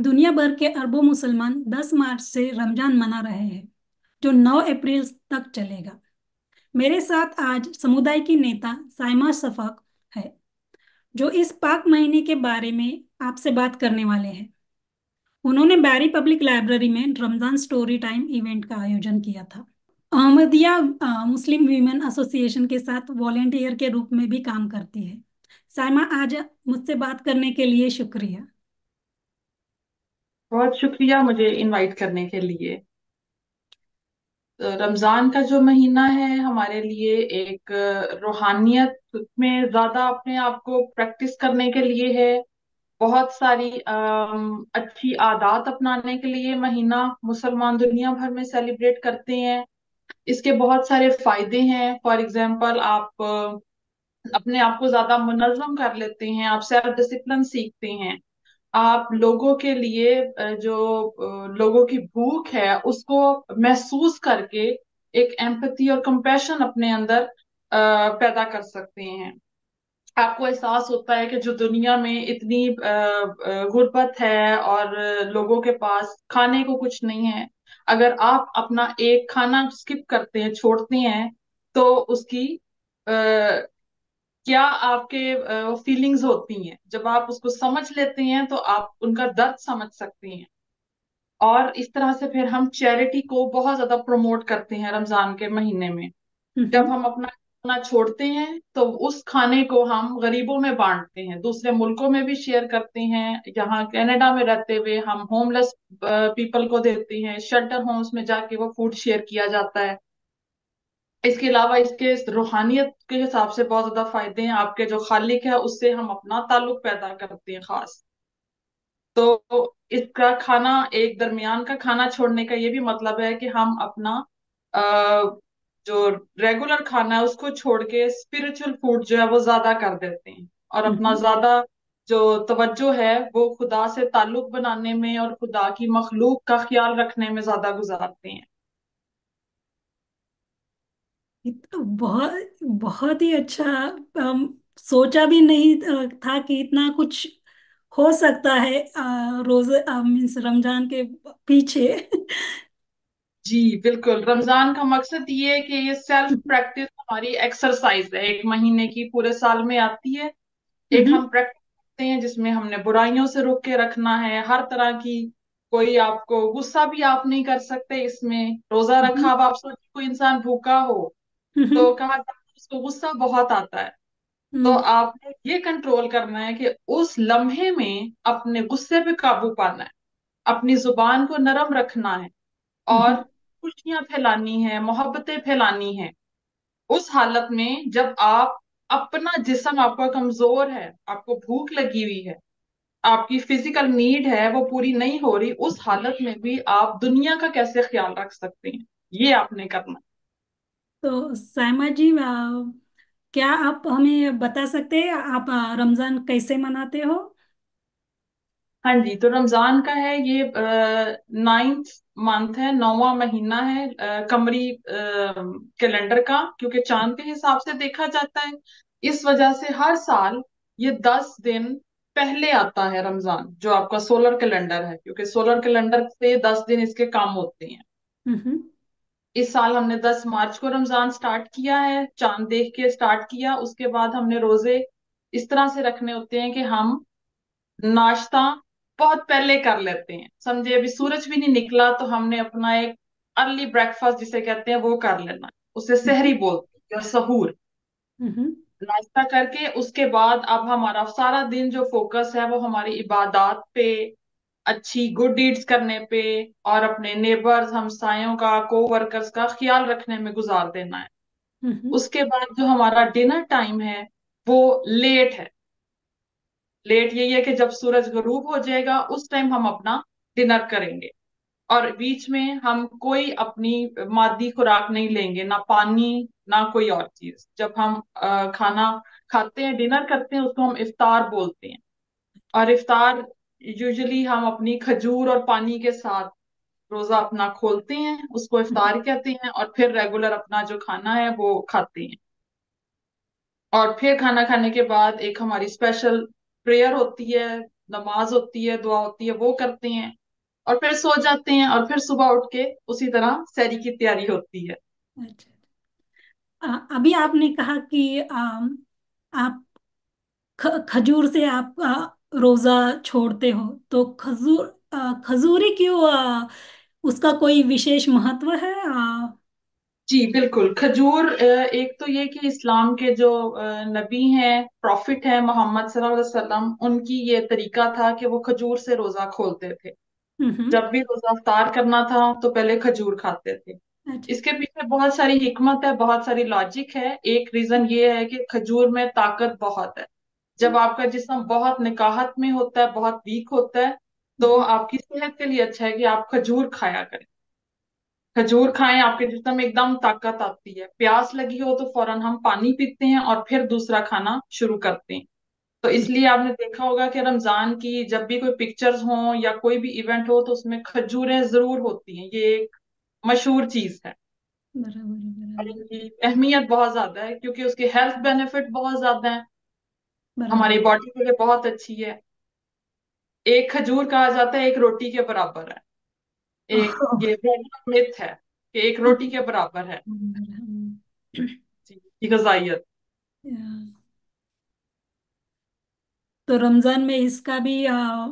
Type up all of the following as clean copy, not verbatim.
दुनिया भर के अरबों मुसलमान 10 मार्च से रमजान मना रहे हैं, जो 9 अप्रैल तक चलेगा। मेरे साथ आज समुदाय की नेता साइमा शफक है, जो इस पाक महीने के बारे में आपसे बात करने वाले हैं। उन्होंने बैरी पब्लिक लाइब्रेरी में रमजान स्टोरी टाइम इवेंट का आयोजन किया था। अहमदिया मुस्लिम वीमेन एसोसिएशन के साथ वॉलेंटियर के रूप में भी काम करती है। साइमा, आज मुझसे बात करने के लिए शुक्रिया। बहुत शुक्रिया मुझे इनवाइट करने के लिए। रमजान का जो महीना है हमारे लिए एक रूहानियत में ज्यादा अपने आप को प्रैक्टिस करने के लिए है। बहुत सारी अच्छी आदत अपनाने के लिए महीना मुसलमान दुनिया भर में सेलिब्रेट करते हैं। इसके बहुत सारे फायदे हैं। फॉर एग्जाम्पल, आप अपने आप को ज्यादा मुनज्जम कर लेते हैं, आप सेल्फ डिसिप्लिन सीखते हैं। आप लोगों के लिए लोगों की भूख है उसको महसूस करके एक एम्पैथी और कंपैशन अपने अंदर पैदा कर सकते हैं। आपको एहसास होता है कि जो दुनिया में इतनी गुर्बत है और लोगों के पास खाने को कुछ नहीं है, अगर आप अपना एक खाना स्किप करते हैं, छोड़ते हैं, तो उसकी क्या आपके फीलिंग्स होती हैं। जब आप उसको समझ लेते हैं तो आप उनका दर्द समझ सकते हैं। और इस तरह से फिर हम चैरिटी को बहुत ज्यादा प्रमोट करते हैं रमजान के महीने में। जब हम्म। हम अपना खाना छोड़ते हैं तो उस खाने को हम गरीबों में बांटते हैं, दूसरे मुल्कों में भी शेयर करते हैं। यहाँ कनाडा में रहते हुए हम होमलेस पीपल को देते हैं, शेल्टर होम्स में जाके वो फूड शेयर किया जाता है। इसके अलावा इसके रूहानियत के हिसाब से बहुत ज्यादा फायदे हैं। आपके जो खालिक है उससे हम अपना ताल्लुक पैदा करते हैं खास। तो इसका खाना, एक दरमियान का खाना छोड़ने का ये भी मतलब है कि हम अपना अ, जो रेगुलर खाना है उसको छोड़ के स्पिरिचुअल फूड जो है वो ज्यादा कर देते हैं, और अपना हम्म। ज्यादा जो तवज्जो है वो खुदा से ताल्लुक बनाने में और खुदा की मखलूक का ख्याल रखने में ज्यादा गुजारते हैं। ये तो बहुत बहुत ही अच्छा। सोचा भी नहीं था कि इतना कुछ हो सकता है रोजे मीन्स रमजान के पीछे। जी बिल्कुल, रमजान का मकसद ये है कि ये सेल्फ प्रैक्टिस हमारी एक्सरसाइज है, एक महीने की पूरे साल में आती है। एक हम्म। हम प्रैक्टिस करते हैं जिसमें हमने बुराइयों से रोक के रखना है, हर तरह की। कोई आपको गुस्सा भी आप नहीं कर सकते इसमें। रोजा हम्म। रखा, अब आप सोचिए कोई इंसान भूखा हो हम्म। तो कहा जाता है उसको गुस्सा बहुत आता है। तो हम्म। आपने ये कंट्रोल करना है कि उस लम्हे में अपने गुस्से पे काबू पाना है, अपनी जुबान को नरम रखना है, और हम्म। खुशियां फैलानी है, मोहब्बतें फैलानी है। उस हालत में जब आप अपना जिस्म आपका कमजोर है, आपको भूख लगी हुई है, आपकी फिजिकल नीड है वो पूरी नहीं हो रही, उस हालत में भी आप दुनिया का कैसे ख्याल रख सकते हैं, ये आपने करना है। तो साइमा जी, क्या आप हमें बता सकते हैं आप रमजान कैसे मनाते हो? हाँ जी, तो रमजान का है ये 9th मंथ है, 9वां महीना है कमरी कैलेंडर का, क्योंकि चांद के हिसाब से देखा जाता है। इस वजह से हर साल ये 10 दिन पहले आता है रमजान, जो आपका सोलर कैलेंडर है, क्योंकि सोलर कैलेंडर से 10 दिन इसके काम होते हैं। हम्म। इस साल हमने 10 मार्च को रमजान स्टार्ट किया है, चांद देख के स्टार्ट किया। उसके बाद हमने रोजे इस तरह से रखने होते हैं कि हम नाश्ता बहुत पहले कर लेते हैं। समझे अभी सूरज भी नहीं निकला तो हमने अपना एक अर्ली ब्रेकफास्ट जिसे कहते हैं वो कर लेना, उसे सहरी हम्म। बोलते हैं या सहूर। हम्म। नाश्ता करके उसके बाद अब हमारा सारा दिन जो फोकस है वो हमारी इबादत पे, अच्छी गुड डीड्स करने पे, और अपने नेबर्स, हमसायों का, को वर्कर्स का ख्याल रखने में गुजार देना है। हम्म। उसके बाद जो हमारा डिनर टाइम है वो लेट है। लेट यही है कि जब सूरज गरूब हो जाएगा उस टाइम हम अपना डिनर करेंगे, और बीच में हम कोई अपनी मादी खुराक नहीं लेंगे, ना पानी ना कोई और चीज। जब हम खाना खाते हैं, डिनर करते हैं, उसको हम इफ्तार बोलते हैं। और इफ्तार यूजुअली हम अपनी खजूर और पानी के साथ रोजा अपना खोलते हैं, उसको हम्म। इफ्तार कहते हैं, और फिर रेगुलर अपना जो खाना है वो खाते हैं। और फिर खाना खाने के बाद एक हमारी स्पेशल प्रेयर होती है, नमाज होती है, दुआ होती है, वो करते हैं और फिर सो जाते हैं, और फिर सुबह उठ के उसी तरह सहरी की तैयारी होती है। अच्छा। अभी आपने कहा कि आप खजूर से आप रोजा छोड़ते हो, तो खजूरी क्यों, उसका कोई विशेष महत्व है? जी बिल्कुल। खजूर, एक तो ये कि इस्लाम के जो नबी हैं, प्रॉफिट हैं, मोहम्मद सल्लल्लाहु अलैहि वसल्लम, उनकी ये तरीका था कि वो खजूर से रोजा खोलते थे। हम्म। जब भी रोजा अफ्तार करना था तो पहले खजूर खाते थे। अच्छा। इसके पीछे बहुत सारी हिकमत है, बहुत सारी लॉजिक है। एक रीजन ये है कि खजूर में ताकत बहुत है। जब आपका जिस्म बहुत निकाहत में होता है, बहुत वीक होता है, तो हम्म। आपकी सेहत के लिए अच्छा है कि आप खजूर खाया करें। खजूर खाएं, आपके जिस्म में एकदम ताकत आती है। प्यास लगी हो तो फौरन हम पानी पीते हैं और फिर दूसरा खाना शुरू करते हैं। तो इसलिए आपने देखा होगा कि रमजान की जब भी कोई पिक्चर्स हो या कोई भी इवेंट हो तो उसमें खजूरें जरूर होती हैं। ये एक मशहूर चीज है बराबर और बराबर। इनकी अहमियत बहुत ज्यादा है क्योंकि उसके हेल्थ बेनिफिट बहुत ज्यादा है। बराबर। हमारी बॉडी के लिए बहुत अच्छी है। एक खजूर कहा जाता है एक रोटी के बराबर है। एक ओह, ये मिथ है कि एक रोटी के बराबर है जी की गजाइयत। तो रमजान में इसका भी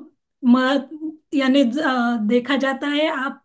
यानी देखा जाता है, आप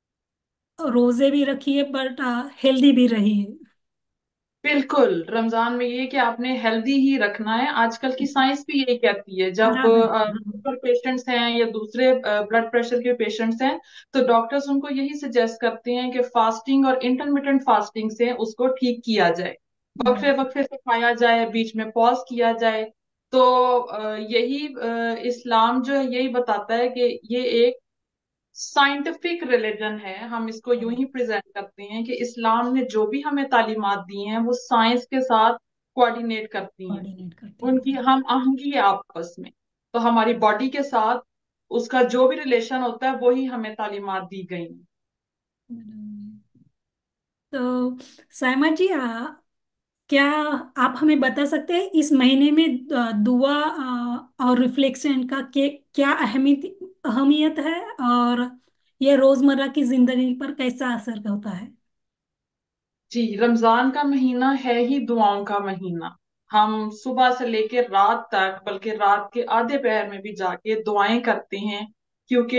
रोजे भी रखिए बट हेल्दी भी रहिए। बिल्कुल, रमजान में ये कि आपने हेल्दी ही रखना है। आजकल की साइंस भी यही कहती है। जब बराबर। शुगर पेशेंट्स हैं या दूसरे ब्लड प्रेशर के पेशेंट्स हैं, तो डॉक्टर्स उनको यही सजेस्ट करते हैं कि फास्टिंग और इंटरमिटेंट फास्टिंग से उसको ठीक किया जाए। वक्फे बराबर। वक्फे से खाया जाए, बीच में पॉज किया जाए। तो यही इस्लाम जो है यही बताता है कि ये एक साइंटिफिक रिलीजन है। हम इसको यूं ही प्रेजेंट करते हैं कि इस्लाम ने जो भी हमें तालीमात दी हैं वो साइंस के साथ कोऑर्डिनेट करती हैं। कोऑर्डिनेट करती उनकी है। हम आहंगी है आपस में। तो हमारी बॉडी के साथ उसका जो भी रिलेशन होता है वही हमें तालीमात दी गई हैं। बराबर। तो सायमा जी, क्या आप हमें बता सकते हैं इस महीने में दुआ और रिफ्लेक्शन का क्या अहमियत अहमियत है, और ये रोजमर्रा की जिंदगी पर कैसा असर होता है? जी, रमजान का महीना है ही दुआओं का महीना। हम सुबह से लेकर रात तक, बल्कि रात के आधे पहर में भी जाके दुआएं करते हैं। क्योंकि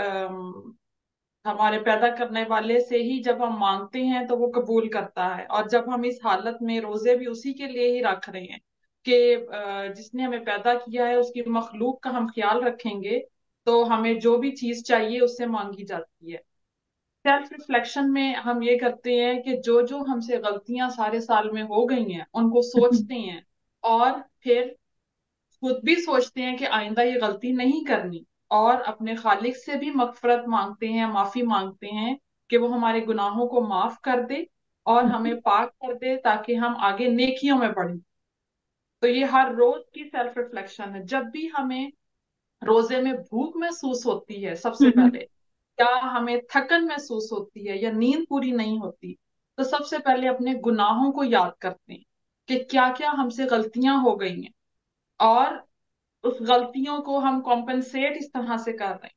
हमारे पैदा करने वाले से ही जब हम मांगते हैं तो वो कबूल करता है। और जब हम इस हालत में रोजे भी उसी के लिए ही रख रहे हैं कि जिसने हमें पैदा किया है उसकी मखलूक का हम ख्याल रखेंगे, तो हमें जो भी चीज चाहिए उससे मांगी जाती है। सेल्फ रिफ्लेक्शन में हम ये करते हैं कि जो जो हमसे गलतियां सारे साल में हो गई हैं उनको सोचते हैं, और फिर खुद भी सोचते हैं कि आइंदा ये गलती नहीं करनी, और अपने खालिक से भी मगफरत मांगते हैं, माफी मांगते हैं कि वो हमारे गुनाहों को माफ कर दे और हमें पाक कर दे ताकि हम आगे नेकियों में बढ़ें। तो ये हर रोज की सेल्फ रिफ्लेक्शन है। जब भी हमें रोजे में भूख महसूस होती है, सबसे पहले क्या हमें थकन महसूस होती है या नींद पूरी नहीं होती, तो सबसे पहले अपने गुनाहों को याद करते हैं कि क्या क्या हमसे गलतियां हो गई हैं, और उस गलतियों को हम कॉम्पेंसेट इस तरह से कर रहे हैं।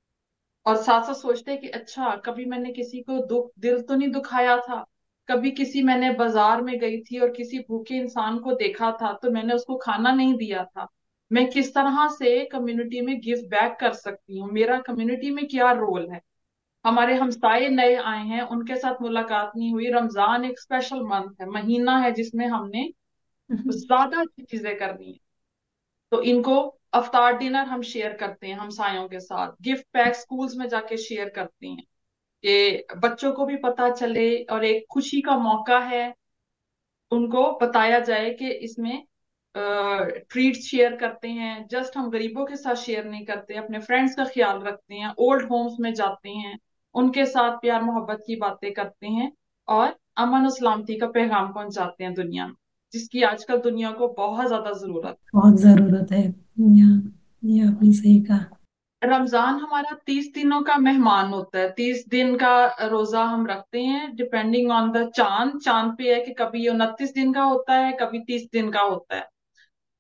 और साथ साथ सोचते हैं कि अच्छा, कभी मैंने किसी को दुख दिल तो नहीं दुखाया था। कभी किसी मैंने बाजार में गई थी और किसी भूखे इंसान को देखा था तो मैंने उसको खाना नहीं दिया था। मैं किस तरह से कम्युनिटी में गिव बैक कर सकती हूँ, मेरा कम्युनिटी में क्या रोल है। हमारे हमसाए नए आए हैं, उनके साथ मुलाकात नहीं हुई। रमजान एक स्पेशल मंथ है, महीना है जिसमें हमने ज्यादा अच्छी चीजें करनी है। तो इनको अफ्तार डिनर हम शेयर करते हैं हमसायों के साथ, गिफ्ट पैक स्कूल्स में जाके शेयर करते हैं कि बच्चों को भी पता चले और एक खुशी का मौका है। उनको बताया जाए कि इसमें ट्रीट्स शेयर करते हैं। जस्ट हम गरीबों के साथ शेयर नहीं करते, अपने फ्रेंड्स का ख्याल रखते हैं, ओल्ड होम्स में जाते हैं, उनके साथ प्यार मोहब्बत की बातें करते हैं, और अमन और सलामती का पैगाम पहुंचाते हैं दुनिया में, जिसकी आजकल दुनिया को बहुत ज्यादा जरूरत है। बहुत जरूरत है। ये आपने सही कहा। रमजान हमारा 30 दिनों का मेहमान होता है। 30 दिन का रोजा हम रखते हैं डिपेंडिंग ऑन द चांद। चांद पे है कि कभी ये 29 दिन का होता है, कभी 30 दिन का होता है।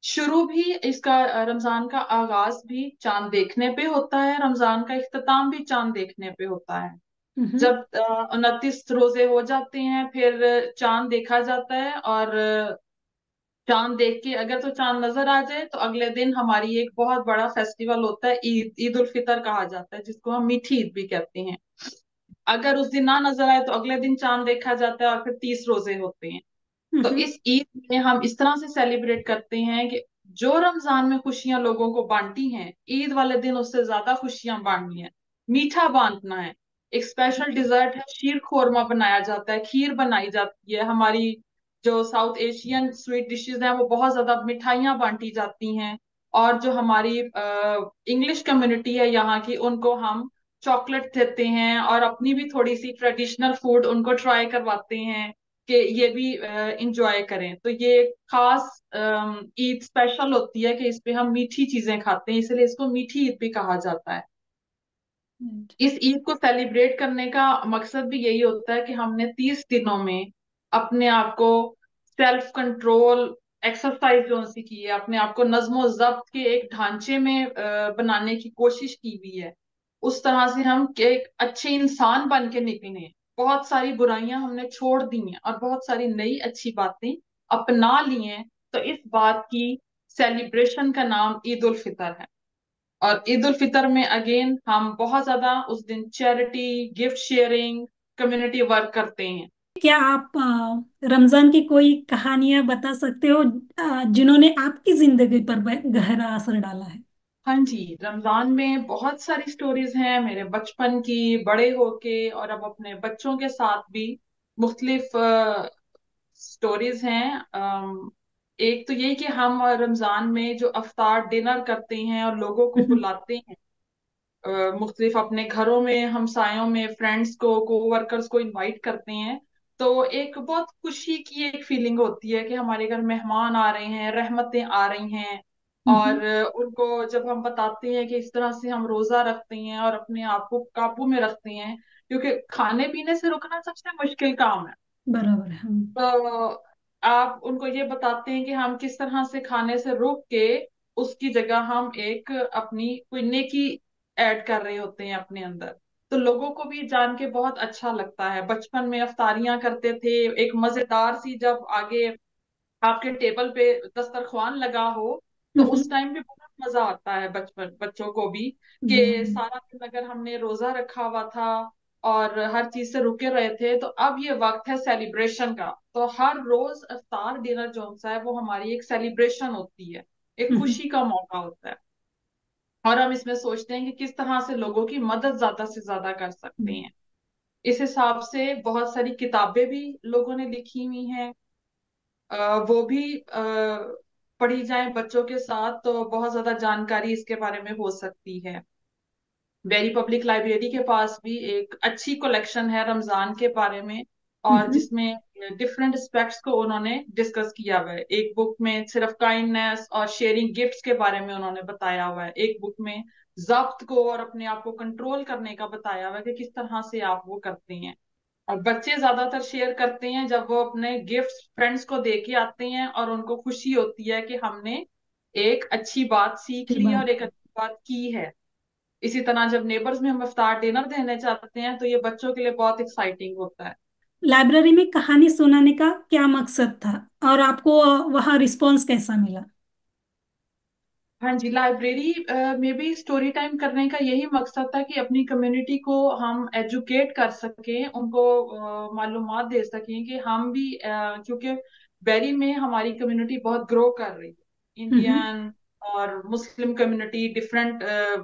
शुरू भी इसका रमजान का आगाज भी चांद देखने पे होता है, रमजान का इख्तिताम भी चांद देखने पे होता है। हम्म। जब 29 रोजे हो जाते हैं फिर चांद देखा जाता है, और चांद देख के अगर तो चांद नजर आ जाए तो अगले दिन हमारी एक बहुत बड़ा फेस्टिवल होता है, ईद, ईद उल फितर कहा जाता है, जिसको हम मीठी ईद भी कहते हैं। अगर उस दिन ना नजर आए तो अगले दिन चांद देखा जाता है और फिर 30 रोजे होते हैं। तो हम्म। इस ईद में हम इस तरह से सेलिब्रेट करते हैं कि जो रमजान में खुशियां लोगों को बांटी हैं, ईद वाले दिन उससे ज्यादा खुशियां बांटनी है, मीठा बांटना है। एक स्पेशल डिजर्ट है, शीर खोरमा बनाया जाता है, खीर बनाई जाती है। हमारी जो साउथ एशियन स्वीट डिशेज हैं वो बहुत ज्यादा मिठाइयाँ बांटी जाती हैं। और जो हमारी इंग्लिश कम्युनिटी है यहाँ की, उनको हम चॉकलेट देते हैं और अपनी भी थोड़ी सी ट्रेडिशनल फूड उनको ट्राई करवाते हैं कि ये भी इंजॉय करें। तो ये एक खास ईद स्पेशल होती है कि इस पे हम मीठी चीजें खाते हैं, इसलिए इसको मीठी ईद भी कहा जाता है। Right. इस ईद को सेलिब्रेट करने का मकसद भी यही होता है कि हमने 30 दिनों में अपने आप को सेल्फ कंट्रोल एक्सरसाइज जो सी की है, अपने आप को नज्मो जब्त के एक ढांचे में बनाने की कोशिश की हुई है। उस तरह से हम एक अच्छे इंसान बन के निकले हैं। बहुत सारी बुराइयां हमने छोड़ दी हैं और बहुत सारी नई अच्छी बातें अपना ली हैं। तो इस बात की सेलिब्रेशन का नाम ईद उल फितर है। और ईद उल फितर में अगेन हम बहुत ज्यादा उस दिन charity, gift sharing, community work करते हैं। क्या आप रमजान की कोई कहानियां बता सकते हो जिन्होंने आपकी जिंदगी पर गहरा असर डाला है? हाँ जी, रमजान में बहुत सारी स्टोरीज हैं मेरे बचपन की, बड़े होके और अब अपने बच्चों के साथ भी मुख्तलिफ स्टोरीज हैं। एक तो यही कि हम रमजान में जो अफ्तार डिनर करते हैं और लोगों को हम्म। बुलाते हैं, मुख्तलिफ अपने घरों में, हमसायों में, फ्रेंड्स को, कोवर्कर्स को इनवाइट करते हैं। तो एक बहुत खुशी की एक फीलिंग होती है कि हमारे घर मेहमान आ रहे हैं, रहमतें आ रही हैं। हम्म। और उनको जब हम बताते हैं कि इस तरह से हम रोजा रखते हैं और अपने आप को काबू में रखते हैं, क्योंकि खाने पीने से रुकना सबसे मुश्किल काम है। बराबर है। तो आप उनको ये बताते हैं कि हम किस तरह से खाने से रोक के उसकी जगह हम एक अपनी कोई नेकी ऐड कर रहे होते हैं अपने अंदर। तो लोगों को भी जान के बहुत अच्छा लगता है। बचपन में अफ्तारियां करते थे, एक मजेदार सी, जब आगे आपके टेबल पे दस्तरख्वान लगा हो तो हम्म। उस टाइम पे बहुत मजा आता है बचपन बच्चों को भी, कि बराबर। सारा दिन अगर हमने रोजा रखा हुआ था और हर चीज से रुके रहे थे, तो अब ये वक्त है सेलिब्रेशन का। तो हर रोज इफ्तार डिनर जो सा है वो हमारी एक सेलिब्रेशन होती है, एक हम्म। खुशी का मौका होता है। और हम इसमें सोचते हैं कि किस तरह से लोगों की मदद ज्यादा से ज्यादा कर सकते हैं। इस हिसाब से बहुत सारी किताबें भी लोगों ने लिखी हुई हैं, वो भी पढ़ी जाए बच्चों के साथ तो बहुत ज्यादा जानकारी इसके बारे में हो सकती है। बेरी पब्लिक लाइब्रेरी के पास भी एक अच्छी कलेक्शन है रमजान के बारे में, और हम्म। जिसमें डिफरेंट एस्पेक्ट्स को उन्होंने डिस्कस किया हुआ है। एक बुक में सिर्फ काइंडनेस और शेयरिंग गिफ्ट्स के बारे में उन्होंने बताया हुआ है, एक बुक में जब्त को और अपने आप को कंट्रोल करने का बताया हुआ है कि किस तरह से आप वो करते हैं। और बच्चे ज्यादातर शेयर करते हैं जब वो अपने गिफ्ट्स फ्रेंड्स को दे के आते हैं और उनको खुशी होती है कि हमने एक अच्छी बात सीख की ली है बात। और एक अच्छी बात की है। इसी तरह जब नेबर्स में हम इफ्तार डिनर देने चाहते हैं तो ये बच्चों के लिए बहुत एक्साइटिंग होता है। लाइब्रेरी में कहानी सुनाने का क्या मकसद था और आपको वहाँ रिस्पॉन्स कैसा मिला? हाँ जी, लाइब्रेरी में भी स्टोरी टाइम करने का यही मकसद था कि अपनी कम्युनिटी को हम एजुकेट कर सकें, उनको मालूमात दे सकें कि हम भी क्योंकि बेरी में हमारी कम्युनिटी बहुत ग्रो कर रही है। हम्म। इंडियन और मुस्लिम कम्युनिटी डिफरेंट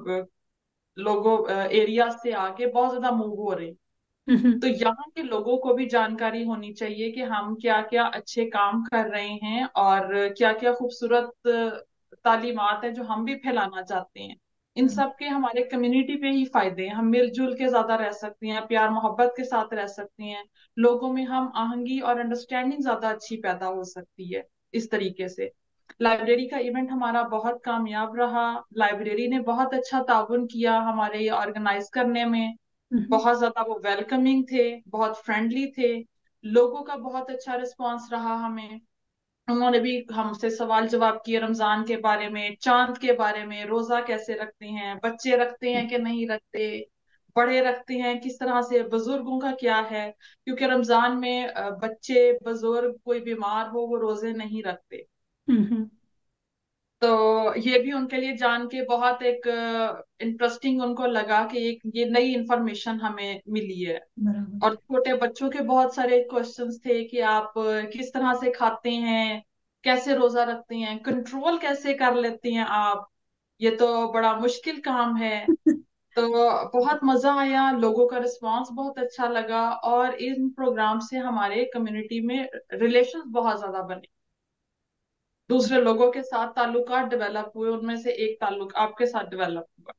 लोगों एरिया से आके बहुत ज्यादा मूव हो रहे हैं। हम्म। तो यहाँ के लोगों को भी जानकारी होनी चाहिए कि हम क्या क्या अच्छे काम कर रहे हैं और क्या क्या खूबसूरत तालीमात है जो हम भी फैलाना चाहते हैं। इन सब के हमारे कम्युनिटी पे ही फायदे हैं। हम मिलजुल के ज्यादा रह सकते हैं, प्यार मोहब्बत के साथ रह सकते हैं, लोगों में हम आहंगी और अंडरस्टैंडिंग ज्यादा अच्छी पैदा हो सकती है इस तरीके से। लाइब्रेरी का इवेंट हमारा बहुत कामयाब रहा। लाइब्रेरी ने बहुत अच्छा ताउन किया हमारे ये ऑर्गेनाइज करने में। हम्म। बहुत ज्यादा वो वेलकमिंग थे, बहुत फ्रेंडली थे, लोगों का बहुत अच्छा रिस्पांस रहा हमें। उन्होंने भी हमसे सवाल जवाब किए रमजान के बारे में, चांद के बारे में, रोजा कैसे रखते हैं, बच्चे रखते हैं कि नहीं रखते, बड़े रखते हैं किस तरह से, बुजुर्गों का क्या है, क्योंकि रमजान में बच्चे बुजुर्ग कोई बीमार हो वो रोजे नहीं रखते। हम्म। तो ये भी उनके लिए जान के बहुत एक इंटरेस्टिंग उनको लगा कि एक ये नई इंफॉर्मेशन हमें मिली है। बराबर और है। छोटे बच्चों के बहुत सारे क्वेश्चंस थे कि आप किस तरह से खाते हैं, कैसे रोजा रखते हैं, कंट्रोल कैसे कर लेते हैं आप, ये तो बड़ा मुश्किल काम है। तो बहुत मजा आया, लोगों का रिस्पांस बहुत अच्छा लगा, और इन प्रोग्राम से हमारे कम्युनिटी में रिलेशंस बहुत ज्यादा बने, दूसरे लोगों के साथ ताल्लुकात डेवलप हुए, उनमें से एक ताल्लुक आपके साथ डेवलप हुआ।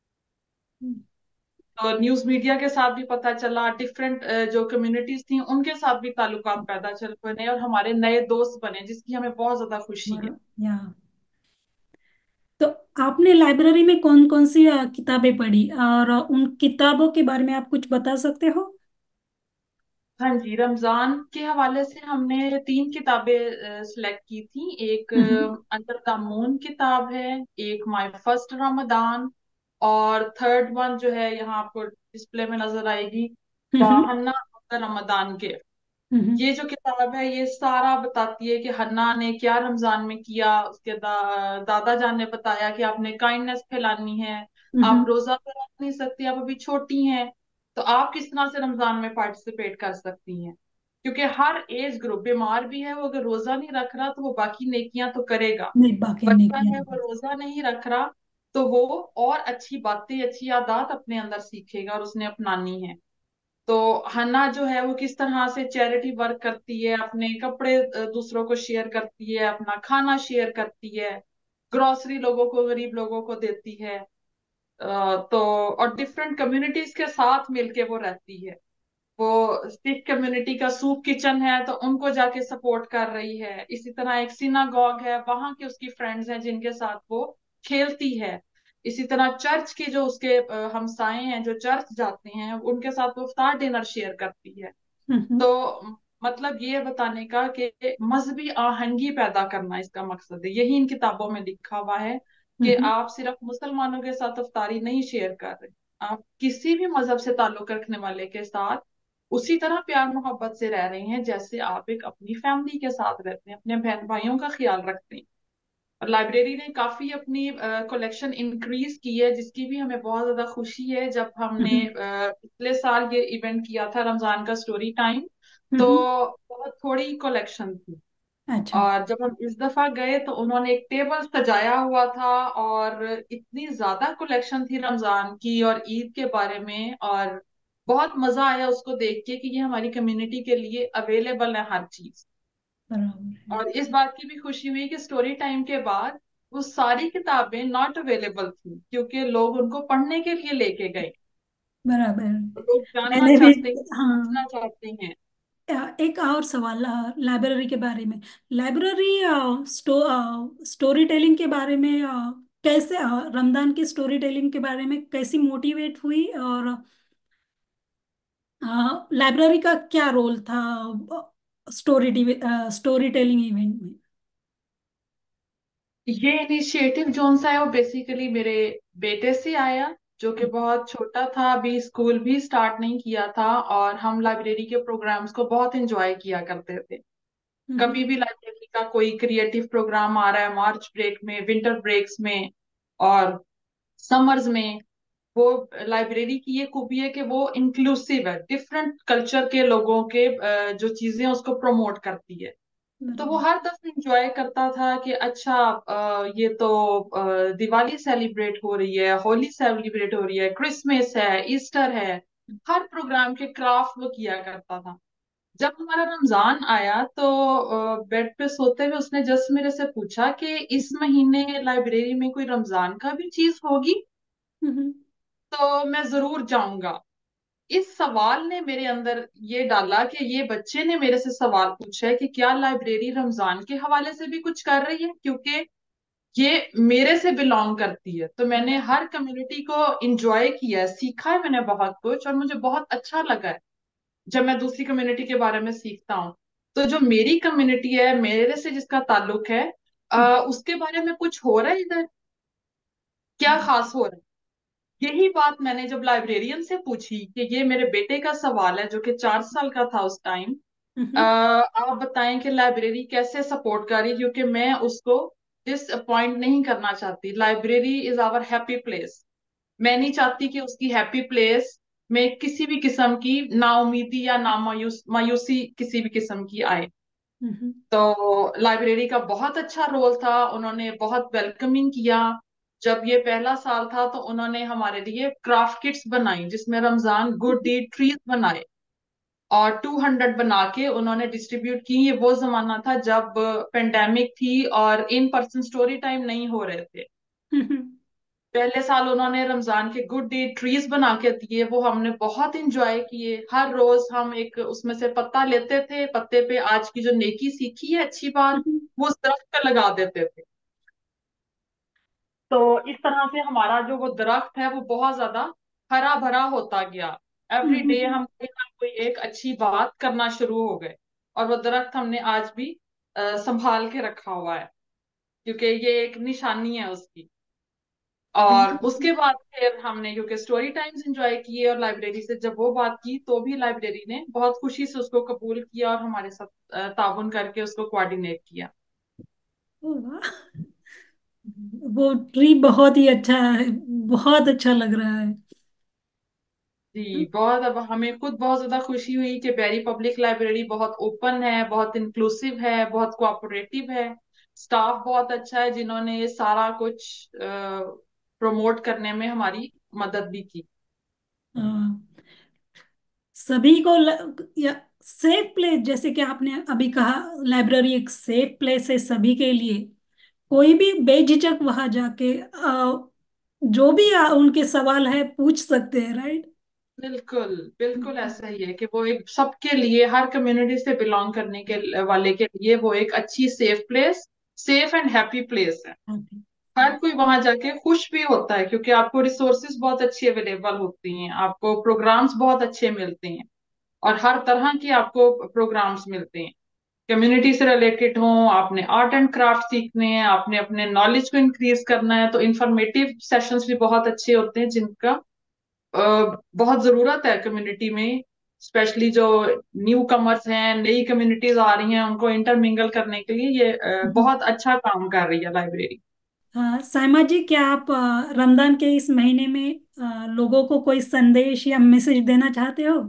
तो न्यूज मीडिया के साथ भी पता चला, डिफरेंट जो कम्युनिटीज थी उनके साथ भी ताल्लुकात पैदा चल बने, और हमारे नए दोस्त बने, जिसकी हमें बहुत ज्यादा खुशी है। या तो आपने लाइब्रेरी में कौन कौन सी किताबें पढ़ी, और उन किताबों के बारे में आप कुछ बता सकते हो? हाँ जी, रमजान के हवाले से हमने 3 किताबें सिलेक्ट की थी। एक हम्म। अंडर द मून किताब है, एक माय फर्स्ट रमदान, और थर्ड वन जो है यहाँ आपको डिस्प्ले में नजर आएगी, हम्म। हन्ना रमदान के। हम्म। ये जो किताब है ये सारा बताती है कि हन्ना ने क्या रमजान में किया, उसके दादा जान ने बताया कि आपने काइंडनेस फैलानी है, आप हम्म। रोजा तो रख नहीं सकती, आप अभी छोटी हैं, तो आप किस तरह से रमजान में पार्टिसिपेट कर सकती हैं, क्योंकि हर एज ग्रुप, बीमार भी है वो, अगर रोजा नहीं रख रहा तो वो बाकी नेकियां तो करेगा, नहीं, बाकी नहीं बच्चा किया है वो था। रोजा नहीं रख रहा तो वो और अच्छी बातें, अच्छी आदत अपने अंदर सीखेगा और उसने अपनानी है। तो हन्ना जो है वो किस तरह से चैरिटी वर्क करती है, अपने कपड़े दूसरों को शेयर करती है, अपना खाना शेयर करती है, ग्रोसरी लोगों को, गरीब लोगों को देती है। तो और डिफरेंट कम्युनिटीज के साथ मिलके वो रहती है। वो सिख कम्युनिटी का सूप किचन है तो उनको जाके सपोर्ट कर रही है, इसी तरह एक सिनागॉग है, वहां के उसकी फ्रेंड्स हैं जिनके साथ वो खेलती है, इसी तरह चर्च के जो उसके हमसाए हैं जो चर्च जाते हैं उनके साथ वो इफ्तार डिनर शेयर करती है। हम्म। तो मतलब ये बताने का कि मजहबी आहंगी पैदा करना इसका मकसद है, यही इन किताबों में लिखा हुआ है कि हम्म। आप सिर्फ मुसलमानों के साथ इफ्तारी नहीं शेयर कर रहे, आप किसी भी मजहब से ताल्लुक रखने वाले के साथ उसी तरह प्यार मोहब्बत से रह रहे हैं जैसे आप एक अपनी फैमिली के साथ रहते हैं, अपने बहन भाइयों का ख्याल रखते हैं। और लाइब्रेरी ने काफी अपनी कलेक्शन इंक्रीज की है, जिसकी भी हमें बहुत ज्यादा खुशी है। जब हमने हम्म। पिछले साल ये इवेंट किया था रमजान का स्टोरी टाइम, तो हम्म। बहुत थोड़ी कलेक्शन थी, अच्छा। और जब हम इस दफा गए तो उन्होंने एक टेबल सजाया हुआ था, और इतनी ज्यादा कलेक्शन थी रमजान की और ईद के बारे में, और बहुत मजा आया उसको देख के कि ये हमारी कम्युनिटी के लिए अवेलेबल है हर चीज। बराबर है। और इस बात की भी खुशी हुई कि स्टोरी टाइम के बाद वो सारी किताबें नॉट अवेलेबल थी, क्योंकि लोग उनको पढ़ने के लिए लेके गए, बराबर। लोग जानना मैंने भी। चाहते हैं, समझना हाँ। चाहते हैं। एक और सवाल लाइब्रेरी के बारे में। लाइब्रेरी स्टोरी टेलिंग के बारे में कैसे रमजान की स्टोरी टेलिंग के बारे में कैसी मोटिवेट हुई, और लाइब्रेरी का क्या रोल था स्टोरी टेलिंग इवेंट में? ये इनिशिएटिव जोन सा है वो बेसिकली मेरे बेटे से आया, जो कि बहुत छोटा था, अभी स्कूल भी स्टार्ट नहीं किया था, और हम लाइब्रेरी के प्रोग्राम्स को बहुत एंजॉय किया करते थे। हम्म। कभी भी लाइब्रेरी का कोई क्रिएटिव प्रोग्राम आ रहा है, मार्च ब्रेक में, विंटर ब्रेक्स में, और समर्स में, वो लाइब्रेरी की ये खूबी है कि वो इंक्लूसिव है, डिफरेंट कल्चर के लोगों के जो चीजें हैं, उसको प्रमोट करती है। तो वो बराबर। हर दफा इंजॉय करता था कि अच्छा ये तो दिवाली सेलिब्रेट हो रही है, होली सेलिब्रेट हो रही है, क्रिसमस है, ईस्टर है, हर प्रोग्राम के क्राफ्ट वो किया करता था। जब हमारा रमजान आया तो बेड पे सोते हुए उसने जस्ट मेरे से पूछा कि इस महीने लाइब्रेरी में कोई रमजान का भी चीज होगी, हम्म। तो मैं जरूर जाऊंगा। इस सवाल ने मेरे अंदर ये डाला कि ये बच्चे ने मेरे से सवाल पूछा है कि क्या लाइब्रेरी रमजान के हवाले से भी कुछ कर रही है, क्योंकि ये मेरे से बिलोंग करती है। तो मैंने बराबर। हर कम्युनिटी को इंजॉय किया है, सीखा है मैंने बहुत कुछ, और मुझे बहुत अच्छा लगा है जब मैं दूसरी कम्युनिटी के बारे में सीखता हूँ। तो जो मेरी कम्युनिटी है, मेरे से जिसका ताल्लुक है, उसके बारे में कुछ हो रहा है इधर, क्या खास हो रहा है। यही बात मैंने जब लाइब्रेरियन से पूछी, कि ये मेरे बेटे का सवाल है जो कि 4 साल का था उस टाइम, आप बताएं कि लाइब्रेरी कैसे सपोर्ट करी, क्योंकि मैं उसको डिसअपॉइंट नहीं करना चाहती। Library is our happy place. मैं नहीं चाहती कि उसकी हैप्पी प्लेस में किसी भी किस्म की नाउमीदी या ना मायूसी किसी भी किस्म की आए। तो लाइब्रेरी का बहुत अच्छा रोल था, उन्होंने बहुत वेलकमिंग किया। जब ये पहला साल था तो उन्होंने हमारे लिए क्राफ्ट किट्स बनाई, जिसमें रमजान गुड डीड ट्रीज बनाए, और 200 बना के उन्होंने डिस्ट्रीब्यूट की। ये वो जमाना था जब पेंडेमिक थी और इन पर्सन स्टोरी टाइम नहीं हो रहे थे। पहले साल उन्होंने रमजान के गुड डीड ट्रीज बना के दिए, वो हमने बहुत इंजॉय किए। हर रोज हम एक उसमें से पत्ता लेते थे, पत्ते पे आज की जो नेकी सीखी है, अच्छी बात, वो उस दरख्त पे लगा देते थे। तो इस तरह से हमारा जो वो दरख्त है वो बहुत ज्यादा हरा भरा होता गया। एवरी डे हम कोई ना कोई एक अच्छी बात करना शुरू हो गए, और वो दरख्त हमने आज भी संभाल के रखा हुआ है, क्योंकि ये एक निशानी है उसकी। और उसके बाद फिर हमने क्योंकि स्टोरी टाइम्स एंजॉय किए, और लाइब्रेरी से जब वो बात की तो भी लाइब्रेरी ने बहुत खुशी से उसको कबूल किया और हमारे साथ ताउन करके उसको कोऑर्डिनेट किया। वाह, वो ट्री बहुत ही अच्छा है, बहुत अच्छा लग रहा है। जी बहुत। अब हमें खुद बहुत ज्यादा खुशी हुई कि बेरी पब्लिक लाइब्रेरी बहुत ओपन है, बहुत इंक्लूसिव है, बहुत कोऑपरेटिव है। स्टाफ बहुत अच्छा है, जिन्होंने ये सारा कुछ प्रमोट करने में हमारी मदद भी की। अ, सभी को या सेफ प्लेस, जैसे कि आपने अभी कहा, लाइब्रेरी एक सेफ प्लेस है सभी के लिए। कोई भी बेझिझक वहां जाके जो भी उनके सवाल है पूछ सकते हैं, राइट? बिल्कुल बिल्कुल ऐसा ही है कि वो एक सबके लिए, हर कम्युनिटी से बिलोंग करने के वाले के लिए वो एक अच्छी safe place, safe and happy place है। हर कोई वहां जाके खुश भी होता है, क्योंकि आपको रिसोर्सेज बहुत अच्छी अवेलेबल होती हैं, आपको प्रोग्राम्स बहुत अच्छे मिलते हैं, और हर तरह की आपको प्रोग्राम्स मिलते हैं। कम्युनिटी से रिलेटेड हो, आपने आर्ट एंड क्राफ्ट सीखने हैं, आपने अपने नॉलेज को इंक्रीज करना है, तो इंफॉर्मेटिव सेशंस भी बहुत अच्छे होते हैं, जिनका बहुत जरूरत है कम्युनिटी में। स्पेशली जो न्यू कमर्स हैं, नई कम्युनिटीज आ रही हैं, उनको इंटरमिंगल करने के लिए ये बहुत अच्छा काम कर रही है लाइब्रेरी। साइमा जी, क्या आप रमजान के इस महीने में लोगों को कोई संदेश या मैसेज देना चाहते हो?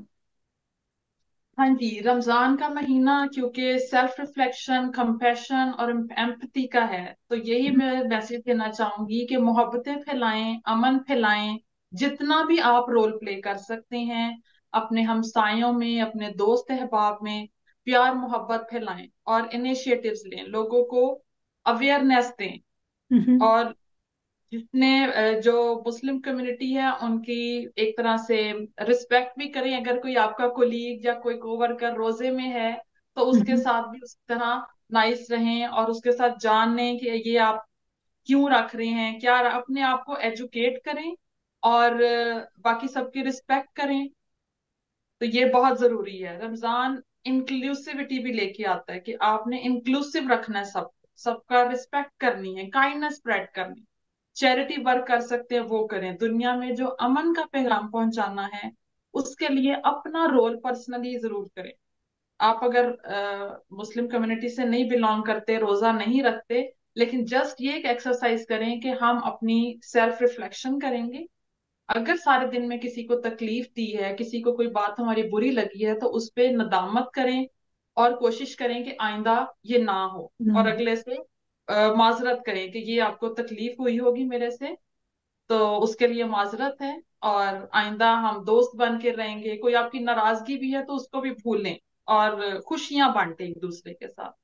हाँ जी, रमजान का महीना क्योंकि सेल्फ रिफ्लेक्शन, कंपैशन और एम्पैथी का है, तो यही मैं मैसेज देना चाहूंगी कि मोहब्बतें फैलाएं, अमन फैलाएं। जितना भी आप रोल प्ले कर सकते हैं, अपने हमसायों में, अपने दोस्त अहबाब में प्यार मोहब्बत फैलाएं, और इनिशिएटिव्स लें, लोगों को अवेयरनेस दें। हम्म। और जितने जो मुस्लिम कम्युनिटी है उनकी एक तरह से रिस्पेक्ट भी करें। अगर कोई आपका कोलीग या कोई कोवर्कर रोजे में है, तो उसके हम्म। साथ भी उस तरह नाइस रहें, और उसके साथ जानें कि ये आप क्यों रख रहे हैं, क्या अपने आप को एजुकेट करें, और बाकी सबकी रिस्पेक्ट करें। तो ये बहुत जरूरी है। रमजान इंक्लूसिविटी भी लेके आता है, कि आपने इंक्लूसिव रखना है, सब सबका रिस्पेक्ट करनी है, काइंडनेस स्प्रेड करनी है। चैरिटी वर्क कर सकते हैं वो करें, दुनिया में जो अमन का पैगाम पहुंचाना है उसके लिए अपना रोल पर्सनली जरूर करें। आप अगर मुस्लिम कम्युनिटी से नहीं बिलोंग करते, रोजा नहीं रखते, लेकिन जस्ट ये एक एक्सरसाइज करें कि हम अपनी सेल्फ रिफ्लेक्शन करेंगे। अगर सारे दिन में किसी को तकलीफ दी है, किसी को कोई बात हमारी बुरी लगी है, तो उस पे नदामत करें, और कोशिश करें कि आइंदा ये ना हो, ना। और अगले से माजरत करें कि ये आपको तकलीफ हुई होगी मेरे से, तो उसके लिए माजरत है, और आइंदा हम दोस्त बन के रहेंगे। कोई आपकी नाराजगी भी है तो उसको भी भूलें, और खुशियां बांटें एक दूसरे के साथ।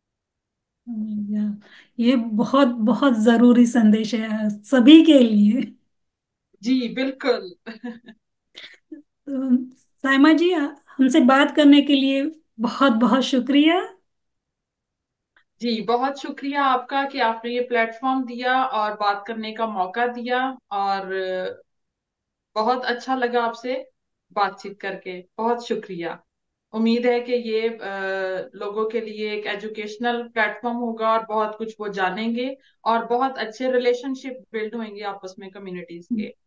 या, ये बहुत बहुत जरूरी संदेश है सभी के लिए। जी बिल्कुल। तो, साइमा जी, हमसे बात करने के लिए बहुत बहुत शुक्रिया। जी बहुत शुक्रिया आपका कि आपने ये प्लेटफॉर्म दिया और बात करने का मौका दिया, और बहुत अच्छा लगा आपसे बातचीत करके। बहुत शुक्रिया। उम्मीद है कि ये लोगों के लिए एक एजुकेशनल प्लेटफॉर्म होगा और बहुत कुछ वो जानेंगे और बहुत अच्छे रिलेशनशिप बिल्ड होंगे आपस में कम्युनिटीज के।